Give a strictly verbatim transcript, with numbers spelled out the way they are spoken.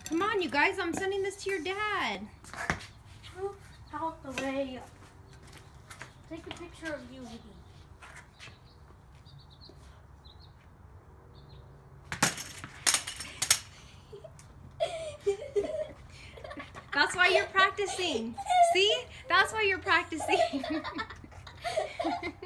Come on, you guys. I'm sending this to your dad. Move out the way. Take a picture of you, Vicky. That's why you're practicing. See? That's why you're practicing.